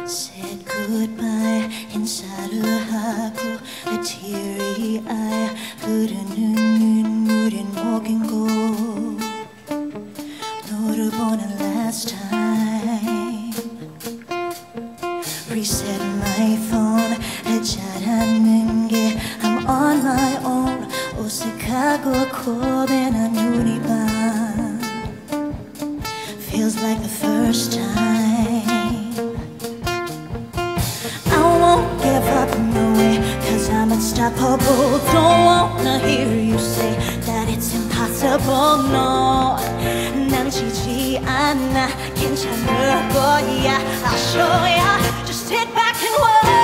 Said goodbye 인사를 하고 a teary eye 흐르는 물엔 목인 곳 너를 보는 last time Reset my phone 하자라는 게 I'm on my own 어색하고 고배난 눈이 밤 Feels like the first time I won't give up no way Cause I'm unstoppable Don't wanna hear you say That it's impossible No 난 지지 않아 괜찮을 거야 I'll show ya Just sit back and watch